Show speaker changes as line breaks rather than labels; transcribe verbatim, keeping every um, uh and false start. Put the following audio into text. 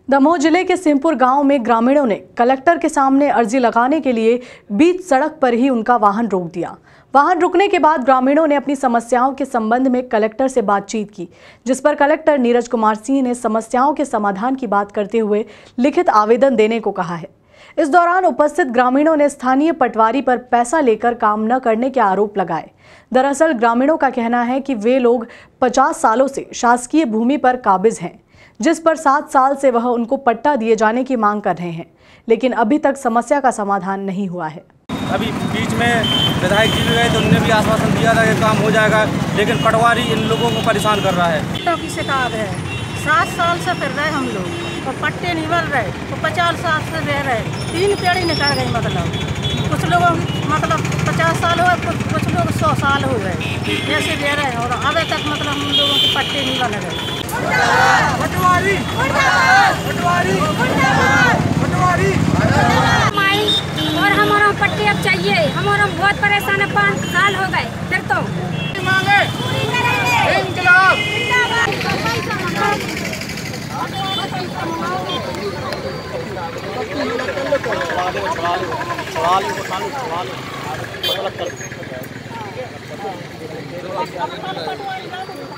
दमोह जिले के सिंहपुर गांव में ग्रामीणों ने कलेक्टर के सामने अर्जी लगाने के लिए बीच सड़क पर ही उनका वाहन रोक दिया। वाहन रुकने के बाद ग्रामीणों ने अपनी समस्याओं के संबंध में कलेक्टर से बातचीत की, जिस पर कलेक्टर नीरज कुमार सिंह ने समस्याओं के समाधान की बात करते हुए लिखित आवेदन देने को कहा है। इस दौरान उपस्थित ग्रामीणों ने स्थानीय पटवारी पर पैसा लेकर काम न करने के आरोप लगाए। दरअसल ग्रामीणों का कहना है कि वे लोग पचास सालों से शासकीय भूमि पर काबिज हैं, जिस पर सात साल से वह उनको पट्टा दिए जाने की मांग कर रहे हैं, लेकिन अभी तक समस्या का समाधान नहीं हुआ है।
अभी बीच में विधायक जी भी गए तो उन्होंने भी आश्वासन दिया था कि काम हो जाएगा, लेकिन पटवारी इन लोगों को परेशान कर रहा है।
पट्टों की शिकायत है, सात साल से फिर रहे हम लोग और पट्टे नहीं मिल रहे, तो पचास साल से रह रहे, तीन पेड़ी निकल गई। मतलब कुछ लोगों मतलब पचास साल हो गए, कुछ कुछ लोग सौ साल हो गए, ऐसे रह रहे हैं और अभी तक मतलब हम लोगों के पट्टे नहीं बन रहे।
पटवारी पटवारी पटवारी
और हमारा पट्टे अब चाहिए, हमारा बहुत परेशान है, पाँच साल हो गए फिर तो
मांगे इंकलाब। सवाल